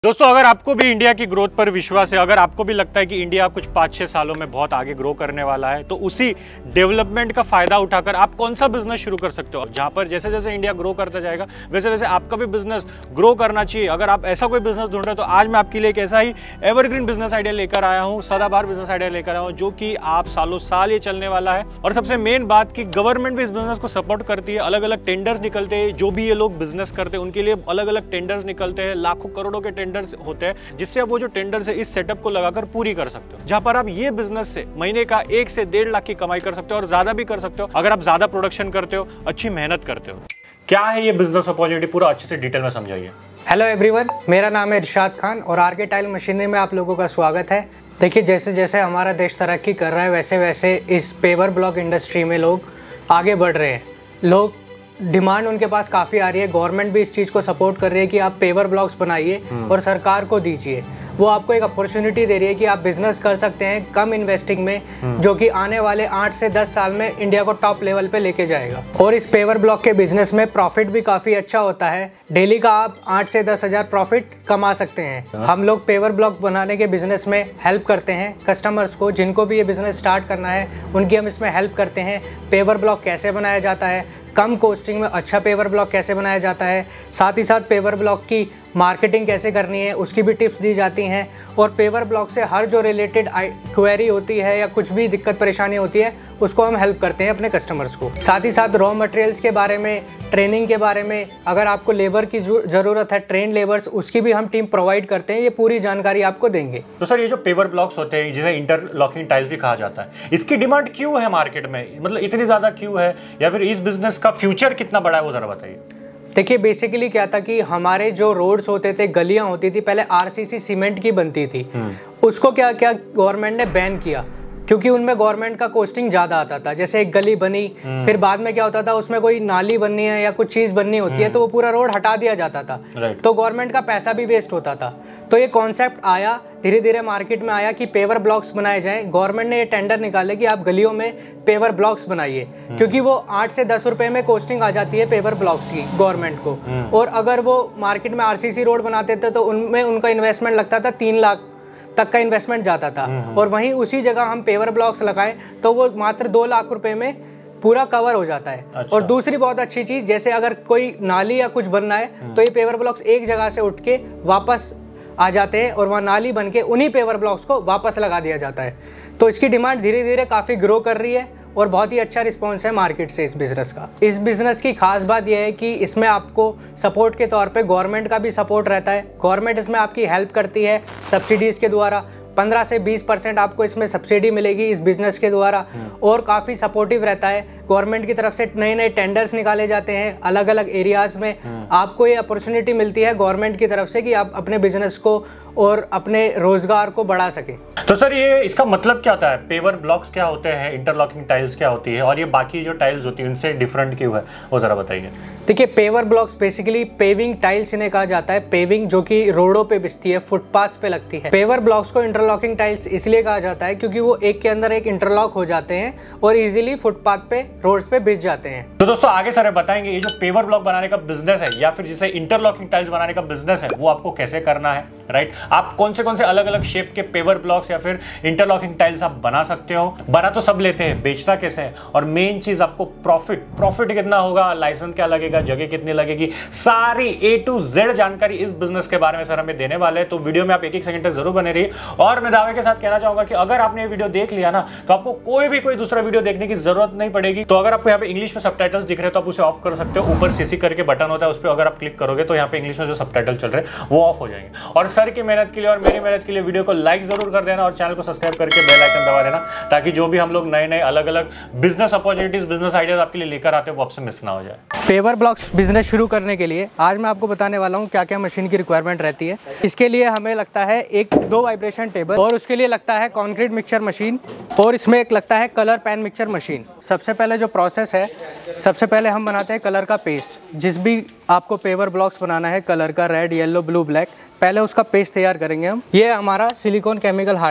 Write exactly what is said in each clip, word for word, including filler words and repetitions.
दोस्तों, अगर आपको भी इंडिया की ग्रोथ पर विश्वास है, अगर आपको भी लगता है कि इंडिया कुछ पाँच छः सालों में बहुत आगे ग्रो करने वाला है, तो उसी डेवलपमेंट का फायदा उठाकर आप कौन सा बिजनेस शुरू कर सकते हो, जहां पर जैसे जैसे इंडिया ग्रो करता जाएगा वैसे वैसे आपका भी बिजनेस ग्रो करना चाहिए। अगर आप ऐसा कोई बिजनेस ढूंढ रहे हो तो आज मैं आपके लिए एक ऐसा ही एवरग्रीन बिजनेस आइडिया लेकर आया हूँ, सदाबहार बिजनेस आइडिया लेकर आया हूँ, जो कि आप सालों साल ये चलने वाला है। और सबसे मेन बात कि गवर्नमेंट भी इस बिजनेस को सपोर्ट करती है। अलग अलग टेंडर्स निकलते हैं, जो भी ये लोग बिजनेस करते हैं उनके लिए अलग अलग टेंडर्स निकलते हैं, लाखों करोड़ों के टेंडर्स होते हैं, जिससे आप वो जो टेंडर है इस सेटअप को लगाकर पूरी कर सकते हो, जहां पर आप ये बिजनेस से महीने का एक से डेढ़ लाख की कमाई कर सकते हो और ज्यादा भी कर सकते हो अगर आप ज्यादा प्रोडक्शन करते हो, अच्छी मेहनत करते हो। क्या है ये बिजनेस अपॉर्चुनिटी, पूरा अच्छे से डिटेल में समझाइए। हेलो एवरीवन, मेरा नाम है इरशाद खान और आरके टाइल मशीनरी में आप लोगों का स्वागत है। देखिए, जैसे जैसे हमारा देश तरक्की कर रहा है वैसे वैसे इस पेवर ब्लॉक इंडस्ट्री में लोग आगे बढ़ रहे हैं। लोग डिमांड उनके पास काफ़ी आ रही है, गवर्नमेंट भी इस चीज़ को सपोर्ट कर रही है कि आप पेवर ब्लॉक्स बनाइए और सरकार को दीजिए। वो आपको एक अपॉर्चुनिटी दे रही है कि आप बिजनेस कर सकते हैं कम इन्वेस्टिंग में, जो कि आने वाले आठ से दस साल में इंडिया को टॉप लेवल पे लेके जाएगा। और इस पेवर ब्लॉक के बिजनेस में प्रॉफिट भी काफ़ी अच्छा होता है। डेली का आप आठ से दस हज़ार प्रॉफिट कमा सकते हैं। हम लोग पेवर ब्लॉक बनाने के बिजनेस में हेल्प करते हैं कस्टमर्स को, जिनको भी ये बिजनेस स्टार्ट करना है उनकी हम इसमें हेल्प करते हैं। पेवर ब्लॉक कैसे बनाया जाता है, कम कॉस्टिंग में अच्छा पेवर ब्लॉक कैसे बनाया जाता है, साथ ही साथ पेवर ब्लॉक की मार्केटिंग कैसे करनी है उसकी भी टिप्स दी जाती हैं। और पेवर ब्लॉक से हर जो रिलेटेड क्वेरी होती है या कुछ भी दिक्कत परेशानी होती है उसको हम हेल्प करते हैं अपने कस्टमर्स को। साथ ही साथ रॉ मटेरियल्स के बारे में, ट्रेनिंग के बारे में, अगर आपको लेबर की ज़रूरत है, ट्रेन लेबर्स, उसकी भी हम टीम प्रोवाइड करते हैं। ये पूरी जानकारी आपको देंगे। तो सर, ये जो पेवर ब्लॉक्स होते हैं जिसे इंटरलॉकिंग टाइल्स भी कहा जाता है, इसकी डिमांड क्यों है मार्केट में, मतलब इतनी ज़्यादा क्यों है, या फिर इस बिजनेस का फ्यूचर कितना बड़ा है वो ज़रा बताइए। देखिए, बेसिकली क्या था कि हमारे जो रोड्स होते थे, गलियां होती थी, पहले आरसीसी सीमेंट की बनती थी। उसको क्या क्या गवर्नमेंट ने बैन किया, क्योंकि उनमें गवर्नमेंट का कॉस्टिंग ज़्यादा आता था। जैसे एक गली बनी, फिर बाद में क्या होता था, उसमें कोई नाली बननी है या कुछ चीज़ बननी होती है तो वो पूरा रोड हटा दिया जाता था, तो गवर्नमेंट का पैसा भी वेस्ट होता था। तो ये कॉन्सेप्ट आया, धीरे धीरे मार्केट में आया कि पेवर ब्लॉक्स बनाए जाएं। गवर्नमेंट ने ये टेंडर निकाले कि आप गलियों में पेवर ब्लॉक्स बनाइए, क्योंकि वो आठ से दस रुपए में कॉस्टिंग आ जाती है पेवर ब्लॉक्स की गवर्नमेंट को। और अगर वो मार्केट में आरसीसी रोड बनाते थे तो उनमें उनका इन्वेस्टमेंट लगता था तीन लाख तक का इन्वेस्टमेंट जाता था। और वहीं उसी जगह हम पेवर ब्लॉक्स लगाएं तो वो मात्र दो लाख रुपए में पूरा कवर हो जाता है। अच्छा। और दूसरी बहुत अच्छी चीज़, जैसे अगर कोई नाली या कुछ बनना है तो ये पेवर ब्लॉक्स एक जगह से उठ के वापस आ जाते हैं और वहाँ नाली बन के उन्हीं पेवर ब्लॉक्स को वापस लगा दिया जाता है। तो इसकी डिमांड धीरे धीरे काफ़ी ग्रो कर रही है और बहुत ही अच्छा रिस्पॉन्स है मार्केट से इस बिज़नेस का। इस बिज़नेस की खास बात यह है कि इसमें आपको सपोर्ट के तौर पे गवर्नमेंट का भी सपोर्ट रहता है। गवर्नमेंट इसमें आपकी हेल्प करती है सब्सिडीज़ के द्वारा। पंद्रह से बीस परसेंट आपको इसमें सब्सिडी मिलेगी इस बिज़नेस के द्वारा। और काफ़ी सपोर्टिव रहता है। गवर्नमेंट की तरफ से नए नए टेंडर्स निकाले जाते हैं अलग अलग एरियाज़ में। आपको ये अपॉर्चुनिटी मिलती है गवर्नमेंट की तरफ से कि आप अपने बिजनेस को और अपने रोजगार को बढ़ा सकें। तो सर, ये इसका मतलब क्या होता है, पेवर ब्लॉक्स क्या होते हैं, इंटरलॉकिंग टाइल्स क्या होती है, और ये बाकी जो टाइल्स होती है उनसे डिफरेंट क्यों है, वो ज़रा बताइए। देखिए, paver blocks basically paving tiles इन्हें कहा जाता है। पेविंग जो कि रोडों पे बिछती है, फुटपाथ पे लगती है। पेवर ब्लॉक्स को इंटरलॉकिंग टाइल्स इसलिए कहा जाता है क्योंकि वो एक के अंदर एक इंटरलॉक हो जाते हैं और इजीली फुटपाथ पे, रोड्स पे बिछ जाते हैं। तो दोस्तों, आगे सर बताएंगे ये जो पेवर ब्लॉक बनाने का बिजनेस है या फिर जिसे इंटरलॉकिंग टाइल्स बनाने का बिजनेस है वो आपको कैसे करना है, राइट। आप कौन से कौन से अलग अलग शेप के पेवर ब्लॉक्स या फिर इंटरलॉकिंग टाइल्स आप बना सकते हो, बना तो सब लेते हैं, बेचना कैसे है, और मेन चीज आपको प्रॉफिट प्रॉफिट कितना होगा, लाइसेंस क्या लगेगा, जगह कितनी लगेगी, सारी ए टू जेड जानकारी इस बिजनेस के बारे में सर हमें देने वाले हैं। तो वीडियो में आप एक एक सेकंड तक जरूर बने रहिए। और मैं दावे के साथ कहना चाहूंगा कि अगर आपने ये वीडियो देख लिया ना तो आपको कोई भी कोई दूसरा वीडियो देखने की जरूरत नहीं पड़ेगी। तो अगर आपको यहाँ पे इंग्लिश में सबटाइटल्स दिख रहे हैं तो आप उसे ऑफ कर सकते हो। ऊपर सीसी करके बटन होता है, उस पर अगर आप क्लिक करोगे तो यहाँ पे इंग्लिश में जो सबटाइटल चल रहे हैं वो ऑफ हो जाएंगे। और सर की मेहनत के लिए और मेरी मेहनत के लिए वीडियो को लाइक जरूर कर देना और चैनल को सब्सक्राइब करके बेल आइकन दबा देना, ताकि जो भी हम लोग नए नए अलग अलग बिजनेस अपॉर्चुनिटीज, बिजनेस आइडियाज आपके लिए लेकर आते हैं वो आपसे मिस ना हो जाए। पेवर ब्लॉक्स बिजनेस शुरू करने के लिए आज मैं आपको बताने वाला हूँ क्या क्या मशीन की रिक्वायरमेंट रहती है। इसके लिए हमें लगता है एक दो वाइब्रेशन टेबल, और उसके लिए लगता है कंक्रीट मिक्सचर मशीन, और इसमें एक लगता है कलर पैन मिक्सचर मशीन। सबसे पहले जो प्रोसेस है, सबसे पहले हम बनाते हैं कलर का पेस्ट। जिस भी आपको पेवर ब्लॉक्स बनाना है कलर का, रेड, येलो, ब्लू, ब्लैक, पहले उसका पेस्ट तैयार करेंगे हम। ये हमारा सिलिकॉन केमिकल हार्डनर,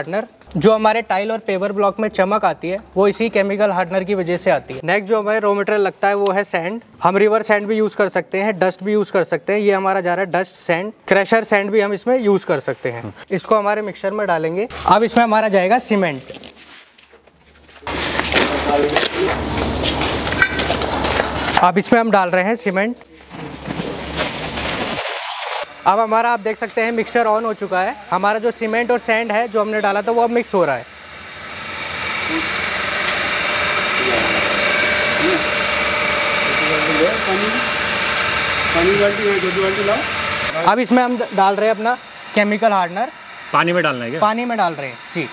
जो हमारे टाइल और पेवर ब्लॉक में चमक आती है वो इसी केमिकल हार्डनर की वजह से आती है। नेक्स्ट जो हमारे रॉ मटेरियल लगता है वो है सैंड। हम रिवर सैंड भी यूज़ कर सकते हैं, डस्ट भी यूज़ कर सकते हैं। ये हमारा जा रहा है डस्ट सैंड। क्रशर सैंड भी हम इसमें यूज़ कर सकते हैं। इसको हमारे मिक्सर में डालेंगे। अब इसमें हमारा जाएगा सीमेंट। अब इसमें हम डाल रहे हैं सीमेंट। अब हमारा आप देख सकते हैं मिक्सचर ऑन हो चुका है। हमारा जो सीमेंट और सैंड है जो हमने डाला था वो अब मिक्स हो रहा है। अब इसमें हम डाल रहे हैं अपना केमिकल हार्डनर। पानी में डालना है क्या? पानी में डाल रहे हैं जी।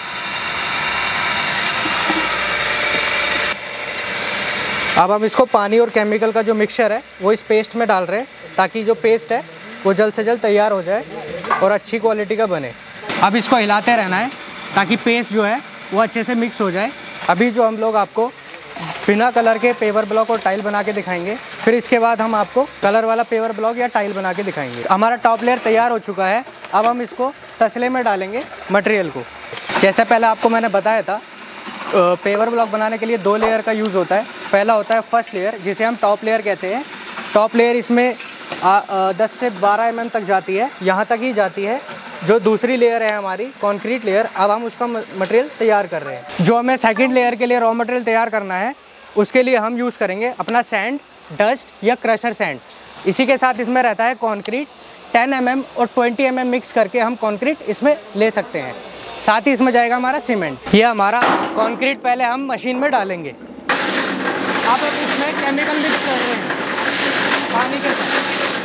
अब हम इसको पानी और केमिकल का जो मिक्सचर है वो इस पेस्ट में डाल रहे हैं ताकि जो पेस्ट है वो जल्द से जल्द तैयार हो जाए और अच्छी क्वालिटी का बने। अब इसको हिलाते रहना है ताकि पेस्ट जो है वो अच्छे से मिक्स हो जाए। अभी जो हम लोग आपको बिना कलर के पेवर ब्लॉक और टाइल बना के दिखाएंगे, फिर इसके बाद हम आपको कलर वाला पेवर ब्लॉक या टाइल बना के दिखाएंगे। हमारा टॉप लेयर तैयार हो चुका है। अब हम इसको तसले में डालेंगे मटेरियल को। जैसे पहले आपको मैंने बताया था, पेवर ब्लॉक बनाने के लिए दो लेयर का यूज़ होता है। पहला होता है फर्स्ट लेयर जिसे हम टॉप लेयर कहते हैं। टॉप लेयर इसमें आ, आ, दस से बारह एम एम तक जाती है, यहाँ तक ही जाती है। जो दूसरी लेयर है हमारी कंक्रीट लेयर, अब हम उसका मटेरियल तैयार कर रहे हैं। जो हमें सेकंड लेयर के लिए रॉ मटेरियल तैयार करना है उसके लिए हम यूज़ करेंगे अपना सैंड, डस्ट या क्रशर सैंड। इसी के साथ इसमें रहता है कंक्रीट। टेन एम एम और ट्वेंटी एम एम मिक्स करके हम कंक्रीट इसमें ले सकते हैं। साथ ही इसमें जाएगा हमारा सीमेंट। ये हमारा कंक्रीट पहले हम मशीन में डालेंगे। अब हम इसमें केमिकल मिक्स कर रहे हैं पानी के साथ।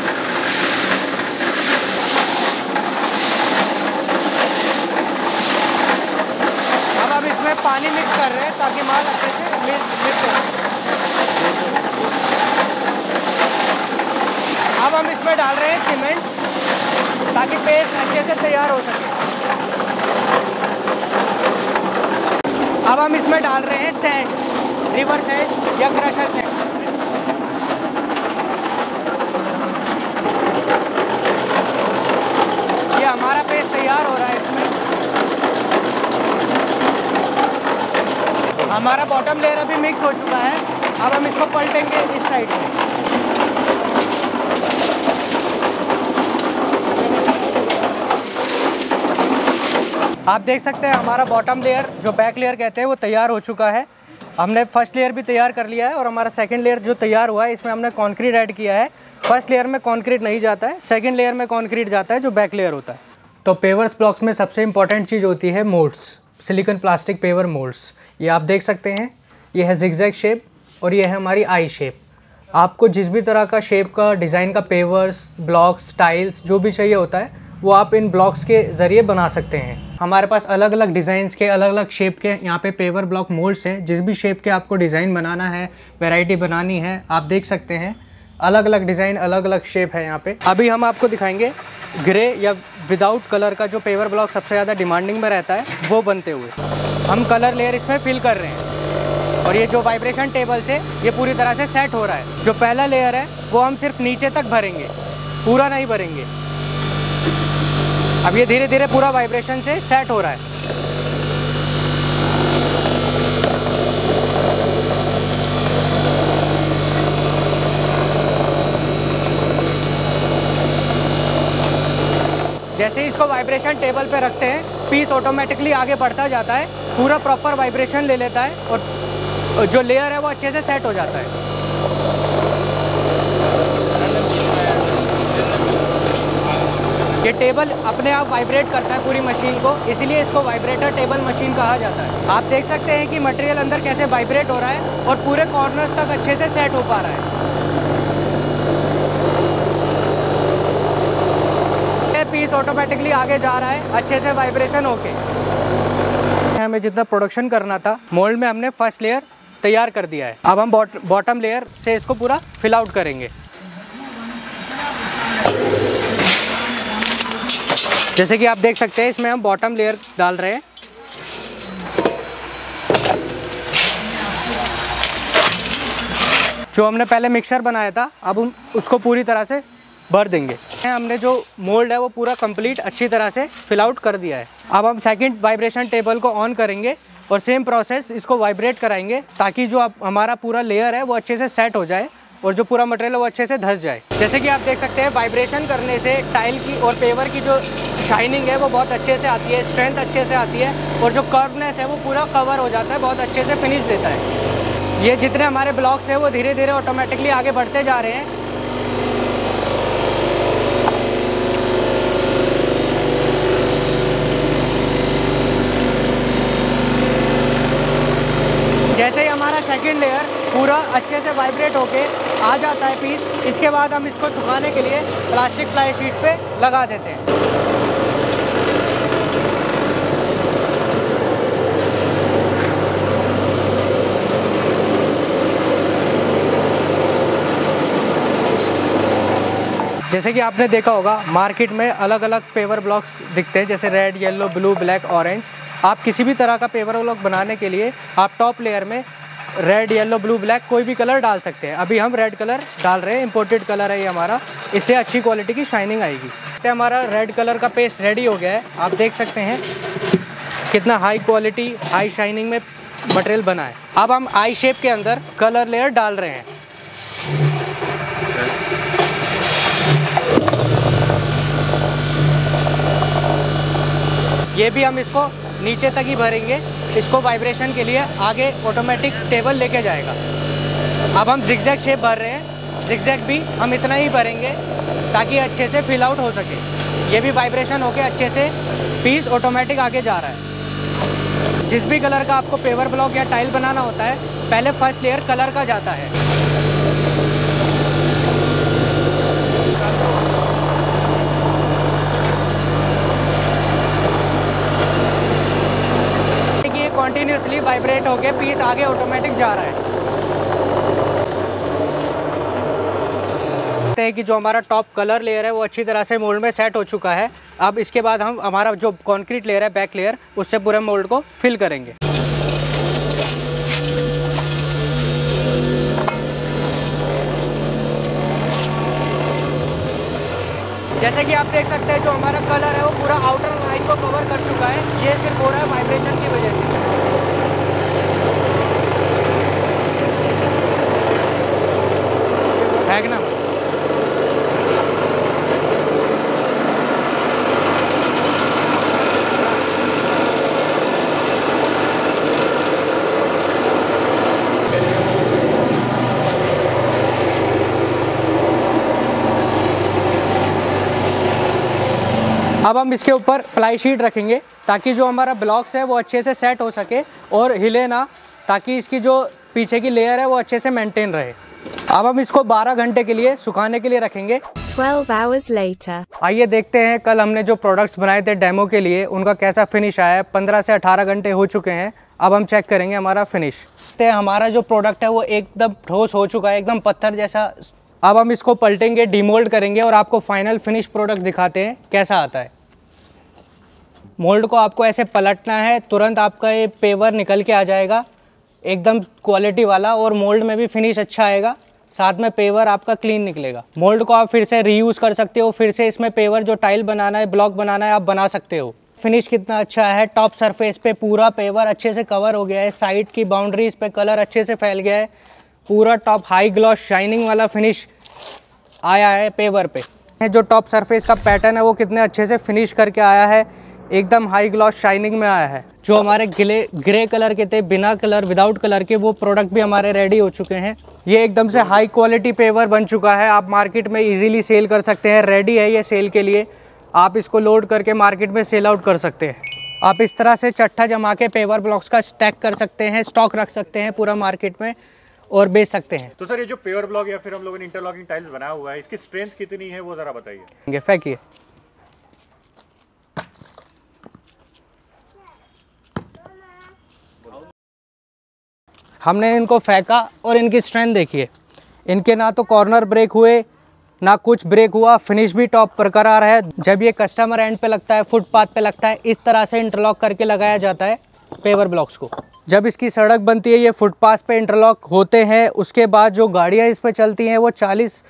अब हम इसमें पानी मिक्स कर रहे हैं ताकि माल अच्छे से मिक्स हो। अब हम इसमें डाल रहे हैं सीमेंट ताकि पेस्ट अच्छे से तैयार हो सके। अब हम इसमें डाल रहे हैं सैंड, रिवर सैंड या क्रशर सैंड। ये हमारा पेस्ट तैयार हो रहा है। इसमें हमारा बॉटम लेयर अभी मिक्स हो चुका है। अब हम इसको पलटेंगे इस साइड में। आप देख सकते हैं हमारा बॉटम लेयर जो बैक लेयर कहते हैं वो तैयार हो चुका है। हमने फर्स्ट लेयर भी तैयार कर लिया है और हमारा सेकंड लेयर जो तैयार हुआ है इसमें हमने कंक्रीट ऐड किया है। फर्स्ट लेयर में कंक्रीट नहीं जाता है, सेकंड लेयर में कंक्रीट जाता है जो बैक लेयर होता है। तो पेवर्स ब्लॉक्स में सबसे इंपॉर्टेंट चीज़ होती है moulds, silicone plastic paver moulds. ये आप देख सकते हैं, ये है जिगजैग शेप और ये है हमारी आई शेप। आपको जिस भी तरह का शेप का डिज़ाइन का पेवर्स, ब्लॉक्स, टाइल्स जो भी चाहिए होता है वो आप इन ब्लॉक्स के ज़रिए बना सकते हैं। हमारे पास अलग अलग डिज़ाइंस के, अलग अलग शेप के यहाँ पे पेवर ब्लॉक मोल्ड्स हैं। जिस भी शेप के आपको डिज़ाइन बनाना है, वैरायटी बनानी है, आप देख सकते हैं। अलग अलग डिज़ाइन, अलग अलग शेप है यहाँ पे। अभी हम आपको दिखाएंगे ग्रे या विदाउट कलर का जो पेवर ब्लॉक सबसे ज़्यादा डिमांडिंग में रहता है वो बनते हुए। हम कलर लेयर इसमें फिल कर रहे हैं और ये जो वाइब्रेशन टेबल से ये पूरी तरह से सेट हो रहा है। जो पहला लेयर है वो हम सिर्फ नीचे तक भरेंगे, पूरा नहीं भरेंगे। अब ये धीरे धीरे पूरा वाइब्रेशन से सेट हो रहा है। जैसे ही इसको वाइब्रेशन टेबल पे रखते हैं पीस ऑटोमेटिकली आगे बढ़ता जाता है, पूरा प्रॉपर वाइब्रेशन ले लेता है और जो लेयर है वो अच्छे से सेट हो जाता है। ये टेबल अपने आप वाइब्रेट करता है पूरी मशीन को, इसीलिए इसको वाइब्रेटर टेबल मशीन कहा जाता है। आप देख सकते हैं कि मटेरियल अंदर कैसे वाइब्रेट हो रहा है और पूरे कॉर्नर्स तक अच्छे से सेट हो पा रहा है। पीस ऑटोमेटिकली आगे जा रहा है अच्छे से वाइब्रेशन होके। हमें जितना प्रोडक्शन करना था मोल्ड में हमने फर्स्ट लेयर तैयार कर दिया है। अब हम बॉटम लेयर से इसको पूरा फिल आउट करेंगे। जैसे कि आप देख सकते हैं इसमें हम बॉटम लेयर डाल रहे हैं। जो हमने पहले मिक्सर बनाया था अब हम उसको पूरी तरह से भर देंगे। हमने जो मोल्ड है वो पूरा कंप्लीट अच्छी तरह से फिल आउट कर दिया है। अब हम सेकंड वाइब्रेशन टेबल को ऑन करेंगे और सेम प्रोसेस इसको वाइब्रेट कराएंगे ताकि जो आप हमारा पूरा लेयर है वो अच्छे से सेट हो जाए और जो पूरा मटेरियल है वो अच्छे से धंस जाए। जैसे कि आप देख सकते हैं वाइब्रेशन करने से टाइल की और पेवर की जो शाइनिंग है वो बहुत अच्छे से आती है, स्ट्रेंथ अच्छे से आती है और जो कर्वनेस है वो पूरा कवर हो जाता है, बहुत अच्छे से फिनिश देता है। ये जितने हमारे ब्लॉक्स हैं वो धीरे धीरे ऑटोमेटिकली आगे बढ़ते जा रहे हैं। जैसे ही हमारा सेकंड लेयर पूरा अच्छे से वाइब्रेट होके आ जाता है पीस, इसके बाद हम इसको सुखाने के लिए प्लास्टिक फ्लाई शीट पे लगा देते हैं। जैसे कि आपने देखा होगा मार्केट में अलग अलग पेवर ब्लॉक्स दिखते हैं, जैसे red, yellow, blue, black, orange. आप किसी भी तरह का पेवर ब्लॉक बनाने के लिए आप टॉप लेयर में रेड, येलो, ब्लू, ब्लैक कोई भी कलर डाल सकते हैं। अभी हम रेड कलर डाल रहे हैं, इंपोर्टेड कलर है ये हमारा, इससे अच्छी क्वालिटी की शाइनिंग आएगी। तो हमारा रेड कलर का पेस्ट रेडी हो गया है। आप देख सकते हैं कितना हाई क्वालिटी, हाई शाइनिंग में मटेरियल बना है। अब हम आई शेप के अंदर कलर लेयर डाल रहे हैं। ये भी हम इसको नीचे तक ही भरेंगे, इसको वाइब्रेशन के लिए आगे ऑटोमेटिक टेबल लेके जाएगा। अब हम जिगजैग शेप भर रहे हैं, जिगजैग भी हम इतना ही भरेंगे ताकि अच्छे से फिल आउट हो सके। ये भी वाइब्रेशन होके अच्छे से पीस ऑटोमेटिक आगे जा रहा है। जिस भी कलर का आपको पेवर ब्लॉक या टाइल बनाना होता है, पहले फर्स्ट लेयर कलर का जाता है। कंटिन्यूसली वाइब्रेट होके पीस आगे ऑटोमेटिक जा रहा है कि जो हमारा टॉप कलर लेयर है वो अच्छी तरह से मोल्ड में सेट हो चुका है। अब इसके बाद हम हमारा जो कंक्रीट लेयर है, बैक लेयर, उससे पूरे मोल्ड को फिल करेंगे। जैसे कि आप देख सकते हैं जो हमारा कलर है वो पूरा आउटर लाइन को कवर कर चुका है। ये सिर्फ हो रहा है वाइब्रेशन की वजह से। है ना? अब हम इसके ऊपर प्लाई शीट रखेंगे ताकि जो हमारा ब्लॉक्स है वो अच्छे से सेट हो सके और हिले ना, ताकि इसकी जो पीछे की लेयर है वो अच्छे से मेंटेन रहे। अब हम इसको बारह घंटे के लिए सुखाने के लिए रखेंगे। twelve hours later. आइए देखते हैं कल हमने जो प्रोडक्ट्स बनाए थे डेमो के लिए उनका कैसा फिनिश आया है। पंद्रह से अठारह घंटे हो चुके हैं। अब हम चेक करेंगे हमारा फिनिश। तो हमारा जो प्रोडक्ट है वो एकदम ठोस हो चुका है, एकदम पत्थर जैसा। अब हम इसको पलटेंगे, डीमोल्ड करेंगे और आपको फाइनल फिनिश प्रोडक्ट दिखाते हैं कैसा आता है। मोल्ड को आपको ऐसे पलटना है, तुरंत आपका ये पेवर निकल के आ जाएगा एकदम क्वालिटी वाला, और मोल्ड में भी फिनिश अच्छा आएगा, साथ में पेवर आपका क्लीन निकलेगा। मोल्ड को आप फिर से रीयूज़ कर सकते हो, फिर से इसमें पेवर जो टाइल बनाना है, ब्लॉक बनाना है, आप बना सकते हो। फिनिश कितना अच्छा है, टॉप सरफेस पे पूरा पेवर अच्छे से कवर हो गया है, साइड की बाउंड्रीज पे कलर अच्छे से फैल गया है, पूरा टॉप हाई ग्लॉस शाइनिंग वाला फिनिश आया है पेवर पे। जो टॉप सरफेस का पैटर्न है वो कितने अच्छे से फिनिश करके आया है, एकदम हाई ग्लॉस शाइनिंग में आया है। जो हमारे ग्रे ग्रे कलर के थे, बिना कलर, विदाउट कलर के, वो प्रोडक्ट भी हमारे रेडी हो चुके हैं। ये एकदम से हाई क्वालिटी पेवर बन चुका है, आप मार्केट में इजीली सेल कर सकते हैं। रेडी है ये सेल के लिए, आप इसको लोड करके मार्केट में सेल आउट कर सकते हैं। आप इस तरह से चट्टा जमा के पेवर ब्लॉक्स का स्टैक कर सकते हैं, स्टॉक रख सकते हैं पूरा मार्केट में और बेच सकते हैं। तो सर ये जो पेवर ब्लॉक या फिर हम लोगों ने इंटरलॉकिंग टाइल्स बनाया हुआ है, इसकी स्ट्रेंथ कितनी है वो जरा बताइए। फेंकिए। हमने इनको फेंका और इनकी स्ट्रेंथ देखिए, इनके ना तो कॉर्नर ब्रेक हुए ना कुछ ब्रेक हुआ, फिनिश भी टॉप बरकरार है। जब ये कस्टमर एंड पे लगता है, फुटपाथ पे लगता है, इस तरह से इंटरलॉक करके लगाया जाता है पेवर ब्लॉक्स को। जब इसकी सड़क बनती है, ये फुटपाथ पे इंटरलॉक होते हैं, उसके बाद जो गाड़ियाँ इस पर चलती हैं वो चालीस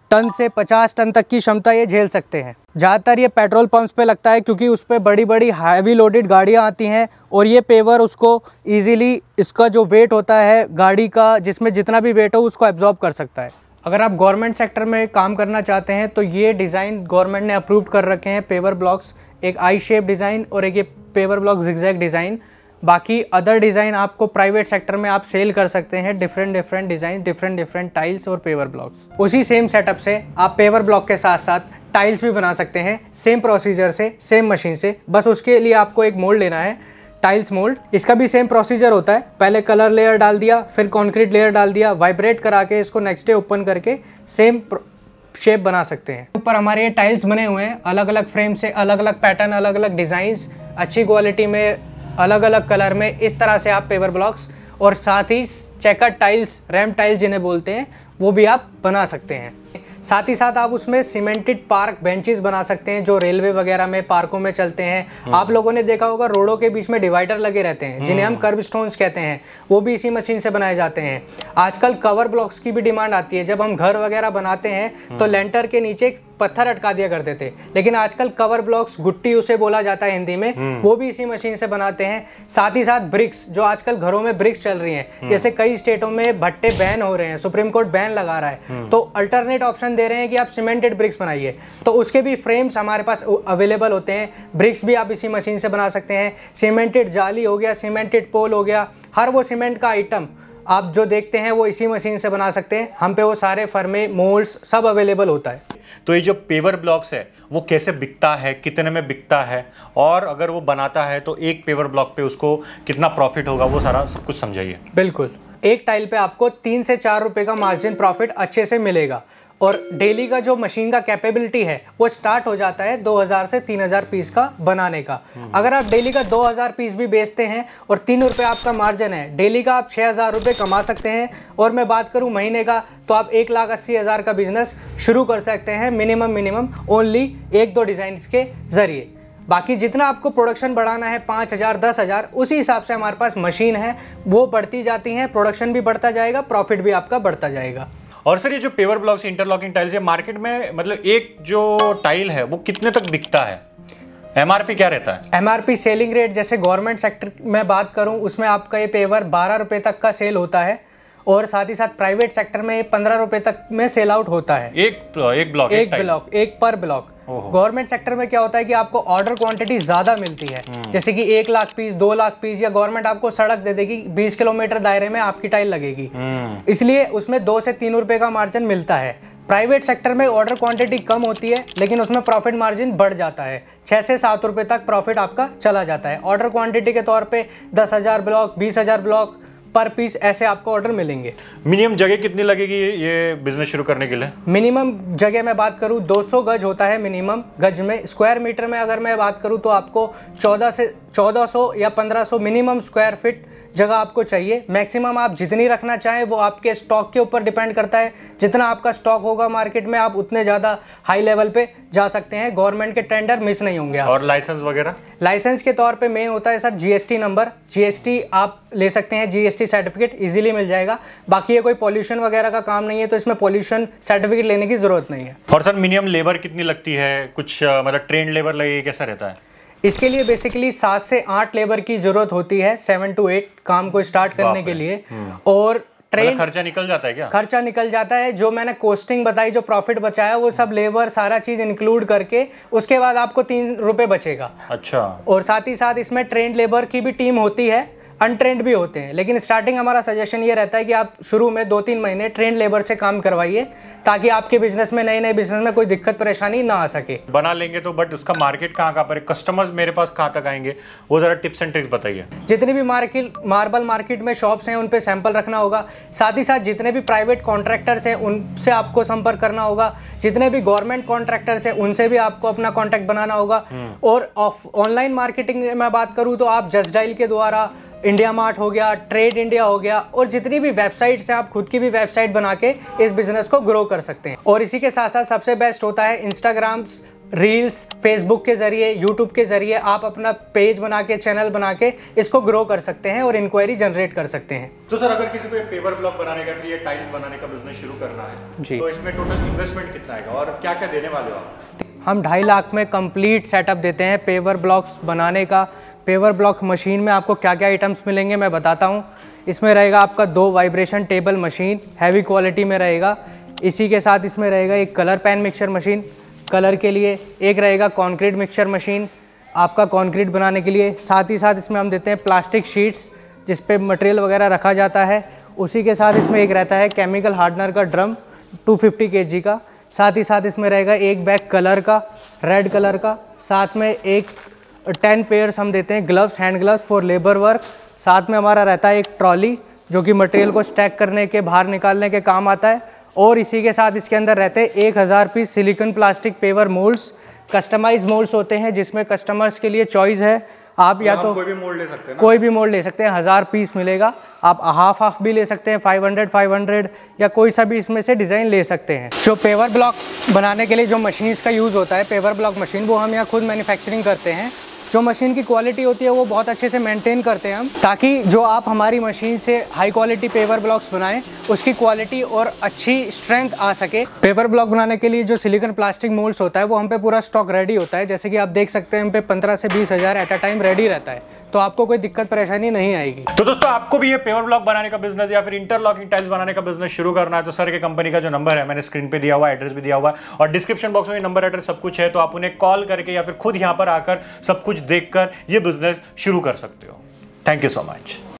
टन से पचास टन तक की क्षमता ये झेल सकते हैं। ज़्यादातर ये पेट्रोल पंप्स पे लगता है क्योंकि उस पर बड़ी बड़ी हैवी लोडेड गाड़ियाँ आती हैं और ये पेवर उसको ईजिली, इसका जो वेट होता है गाड़ी का, जिसमें जितना भी वेट हो उसको एब्जॉर्ब कर सकता है। अगर आप गवर्नमेंट सेक्टर में काम करना चाहते हैं तो ये डिज़ाइन गवर्नमेंट ने अप्रूव कर रखे हैं, पेवर ब्लॉक्स, एक आई शेप डिज़ाइन और एक ये पेवर ब्लॉक जिगजैग डिज़ाइन। बाकी अदर डिज़ाइन आपको प्राइवेट सेक्टर में आप सेल कर सकते हैं, different different design, different different tiles और पेवर ब्लॉक्स। उसी सेम सेटअप से आप पेवर ब्लॉक के साथ साथ टाइल्स भी बना सकते हैं, सेम प्रोसीजर से, सेम मशीन से। बस उसके लिए आपको एक मोल्ड लेना है, टाइल्स मोल्ड। इसका भी सेम प्रोसीजर होता है, पहले कलर लेयर डाल दिया, फिर कंक्रीट लेयर डाल दिया, वाइब्रेट करा के इसको नेक्स्ट डे ओपन करके सेम शेप बना सकते हैं। ऊपर हमारे ये टाइल्स बने हुए हैं अलग अलग फ्रेम से, अलग अलग पैटर्न, अलग अलग डिज़ाइंस, अच्छी क्वालिटी में, अलग अलग कलर में। इस तरह से आप पेवर ब्लॉक्स और साथ ही चेकर टाइल्स, रैम टाइल्स जिन्हें बोलते हैं, वो भी आप बना सकते हैं। साथ ही साथ आप उसमें सीमेंटेड पार्क बेंचेस बना सकते हैं जो रेलवे वगैरह में, पार्कों में चलते हैं। आप लोगों ने देखा होगा रोडों के बीच में डिवाइडर लगे रहते हैं जिन्हें हम कर्ब स्टोन्स कहते हैं, वो भी इसी मशीन से बनाए जाते हैं। आजकल कवर ब्लॉक्स की भी डिमांड आती है। जब हम घर वगैरह बनाते हैं तो लेंटर के नीचे एक पत्थर अटका दिया करते थे, लेकिन आजकल कवर ब्लॉक्स, गुट्टी उसे बोला जाता है हिंदी में, वो भी इसी मशीन से बनाते हैं। साथ ही साथ ब्रिक्स, जो आजकल घरों में ब्रिक्स चल रही हैं, जैसे कई स्टेटों में भट्टे बैन हो रहे हैं, सुप्रीम कोर्ट बैन लगा रहा है, तो अल्टरनेट ऑप्शन दे रहे हैं कि आप सीमेंटेड ब्रिक्स बनाइए, तो उसके भी फ्रेम्स हमारे पास अवेलेबल होते हैं। ब्रिक्स भी आप इसी मशीन से बना सकते हैं। सीमेंटेड जाली हो गया, सीमेंटेड पोल हो गया, हर वो सीमेंट का आइटम आप जो देखते हैं वो इसी मशीन से बना सकते हैं। हम पे वो सारे फर्मे, मोल्ड्स सब अवेलेबल होता है। तो ये जो पेवर ब्लॉक्स है वो कैसे बिकता है, कितने में बिकता है, और अगर वो बनाता है तो एक पेवर ब्लॉक पे उसको कितना प्रॉफिट होगा, वो सारा सब कुछ समझाइए। बिल्कुल, एक टाइल पे आपको तीन से चार रुपए का मार्जिन प्रॉफिट अच्छे से मिलेगा और डेली का जो मशीन का कैपेबिलिटी है वो स्टार्ट हो जाता है दो हज़ार से तीन हज़ार पीस का बनाने का। अगर आप डेली का दो हज़ार पीस भी बेचते हैं और तीन रुपये आपका मार्जिन है, डेली का आप छः हज़ार रुपये कमा सकते हैं। और मैं बात करूं महीने का तो आप एक लाख अस्सी हज़ार का बिजनेस शुरू कर सकते हैं मिनिमम मिनिमम ओनली एक दो डिज़ाइन के ज़रिए। बाकी जितना आपको प्रोडक्शन बढ़ाना है, पाँच हज़ार दस हज़ार, उसी हिसाब से हमारे पास मशीन है, वो बढ़ती जाती हैं, प्रोडक्शन भी बढ़ता जाएगा, प्रॉफिट भी आपका बढ़ता जाएगा। और सर ये जो पेवर ब्लॉक्स, इंटरलॉकिंग टाइल्स, ये मार्केट में मतलब एक जो टाइल है वो कितने तक बिकता है? एमआरपी क्या रहता है? एमआरपी सेलिंग रेट, जैसे गवर्नमेंट सेक्टर में बात करूं उसमें आपका ये पेवर बारह रुपए तक का सेल होता है और साथ ही साथ प्राइवेट सेक्टर में पंद्रह रुपए तक में सेल आउट होता है। एक एक ब्लॉक एक, एक ब्लॉक एक पर ब्लॉक। गवर्नमेंट सेक्टर में क्या होता है कि आपको ऑर्डर क्वांटिटी ज्यादा मिलती है, जैसे कि एक लाख पीस, दो लाख पीस, या गवर्नमेंट आपको सड़क दे देगी, बीस किलोमीटर दायरे में आपकी टाइल लगेगी, इसलिए उसमें दो से तीन रुपए का मार्जिन मिलता है। प्राइवेट सेक्टर में ऑर्डर क्वांटिटी कम होती है लेकिन उसमें प्रॉफिट मार्जिन बढ़ जाता है, छः से सात रुपए तक प्रॉफिट आपका चला जाता है। ऑर्डर क्वांटिटी के तौर पे दस हज़ार ब्लॉक, बीस हज़ार ब्लॉक पर पीस ऐसे आपको ऑर्डर मिलेंगे। मिनिमम जगह कितनी लगेगी ये बिजनेस शुरू करने के लिए? मिनिमम जगह मैं बात करूं दो सौ गज होता है मिनिमम गज में। स्क्वायर मीटर में अगर मैं बात करूं तो आपको चौदह से चौदह सौ या पंद्रह सौ मिनिमम स्क्वायर फीट जगह आपको चाहिए। मैक्सिमम आप जितनी रखना चाहें वो आपके स्टॉक के ऊपर डिपेंड करता है। जितना आपका स्टॉक होगा मार्केट में आप उतने ज़्यादा हाई लेवल पे जा सकते हैं। गवर्नमेंट के टेंडर मिस नहीं होंगे। और लाइसेंस वगैरह? लाइसेंस के तौर पे मेन होता है सर जीएसटी नंबर। जीएसटी आप ले सकते हैं, जीएसटी सर्टिफिकेट इजीली मिल जाएगा। बाकी ये कोई पॉल्यूशन वगैरह का काम नहीं है तो इसमें पॉल्यूशन सर्टिफिकेट लेने की जरूरत नहीं है। और सर मिनिमम लेबर कितनी लगती है? कुछ मतलब ट्रेंड लेबर लगेगी, कैसा रहता है? इसके लिए बेसिकली सात से आठ लेबर की जरूरत होती है, सेवन टू एट काम को स्टार्ट करने के लिए। और ट्रेन खर्चा निकल जाता है क्या? खर्चा निकल जाता है। जो मैंने कॉस्टिंग बताई, जो प्रॉफिट बचाया, वो सब लेबर सारा चीज इंक्लूड करके उसके बाद आपको तीन रुपए बचेगा। अच्छा। और साथ ही साथ इसमें ट्रेंड लेबर की भी टीम होती है, अनट्रेंड भी होते हैं, लेकिन स्टार्टिंग हमारा सजेशन ये रहता है कि आप शुरू में दो तीन महीने ट्रेंड लेबर से काम करवाइए ताकि आपके बिजनेस में, नए नए बिजनेस में कोई दिक्कत परेशानी ना आ सके। बना लेंगे तो, बट उसका मार्केट कहाँ कहाँ पर है, कस्टमर्स मेरे पास कहाँ तक आएंगे, वो जरा टिप्स एंड ट्रिक्स बताइए। जितनी भी मार्केट मार्बल मार्केट में शॉप्स हैं उन पे सैंपल रखना होगा। साथ ही साथ जितने भी प्राइवेट कॉन्ट्रैक्टर्स हैं उनसे आपको संपर्क करना होगा। जितने भी गवर्नमेंट कॉन्ट्रैक्टर्स हैं उनसे भी आपको अपना कॉन्टैक्ट बनाना होगा। और ऑनलाइन मार्केटिंग में मैं बात करूँ तो आप जस्ट डायल के द्वारा, इंडिया मार्ट हो गया, ट्रेड इंडिया हो गया, और जितनी भी वेबसाइट्स हैं आप खुद की भी वेबसाइट बना के इस बिजनेस को ग्रो कर सकते हैं। और इसी के साथ साथ सबसे बेस्ट होता है इंस्टाग्राम रील्स, फेसबुक के ज़रिए, यूट्यूब के ज़रिए आप अपना पेज बना के, चैनल बना के इसको ग्रो कर सकते हैं और इंक्वायरी जनरेट कर सकते हैं। तो सर अगर किसी को पेवर ब्लॉक बनाने का फिर ये टाइल्स बनाने का बिजनेस शुरू करना है जी, तो इसमें टोटल इन्वेस्टमेंट कितना आएगा और क्या क्या देने वाले हो आप? हम ढाई लाख में कंप्लीट सेटअप देते हैं पेवर ब्लॉक्स बनाने का। पेवर ब्लॉक मशीन में आपको क्या क्या आइटम्स मिलेंगे मैं बताता हूँ। इसमें रहेगा आपका दो vibration table machine, heavy quality में रहेगा। इसी के साथ इसमें रहेगा एक colour pan mixture machine colour के लिए, एक रहेगा कंक्रीट मिक्सचर मशीन आपका कंक्रीट बनाने के लिए। साथ ही साथ इसमें हम देते हैं प्लास्टिक शीट्स जिस पे मटेरियल वगैरह रखा जाता है। उसी के साथ इसमें एक रहता है केमिकल हार्डनर का ड्रम दो सौ पचास केजी का। साथ ही साथ इसमें रहेगा एक बैग कलर का, रेड कलर का। साथ में एक टेन पेयर्स हम देते हैं gloves, hand gloves for labour work. साथ में हमारा रहता है एक ट्रॉली जो कि मटेरियल को स्टैक करने के, बाहर निकालने के काम आता है। और इसी के साथ इसके अंदर रहते हैं एक हज़ार piece silicone plastic paver moulds. Customise moulds होते हैं जिसमें कस्टमर्स के लिए चॉइस है, आप या तो कोई भी मोल्ड ले सकते हैं ना? कोई भी मोल्ड ले सकते हैं। हज़ार पीस मिलेगा, आप हाफ हाफ भी ले सकते हैं, फाइव हंड्रेड फाइव हंड्रेड या कोई सा भी इसमें से डिज़ाइन ले सकते हैं। जो पेवर ब्लॉक बनाने के लिए जो मशीन्स का यूज़ होता है, पेवर ब्लॉक मशीन, वो हम यहाँ खुद मैन्युफैक्चरिंग करते हैं। जो मशीन की क्वालिटी होती है वो बहुत अच्छे से मेंटेन करते हैं हम, ताकि जो आप हमारी मशीन से हाई क्वालिटी पेवर ब्लॉक्स बनाएं उसकी क्वालिटी और अच्छी स्ट्रेंथ आ सके। पेपर ब्लॉक बनाने के लिए जो सिलिकॉन प्लास्टिक मोल्ड्स होता है वो हम पे पूरा स्टॉक रेडी होता है। जैसे कि आप देख सकते हैं हम पे पंद्रह से बीस हज़ार एट अ टाइम रेडी रहता है, तो आपको कोई दिक्कत परेशानी नहीं आएगी। तो दोस्तों आपको भी ये पेवर ब्लॉक बनाने का बिजनेस या फिर इंटरलॉकिंग टाइल्स बनाने का बिजनेस शुरू करना है तो सर के कंपनी का जो नंबर है मैंने स्क्रीन पे दिया हुआ है, एड्रेस भी दिया हुआ है और डिस्क्रिप्शन बॉक्स में नंबर एड्रेस सब कुछ है, तो आप उन्हें कॉल करके या फिर खुद यहाँ पर आकर सब कुछ देखकर ये बिजनेस शुरू कर सकते हो। Thank you so much.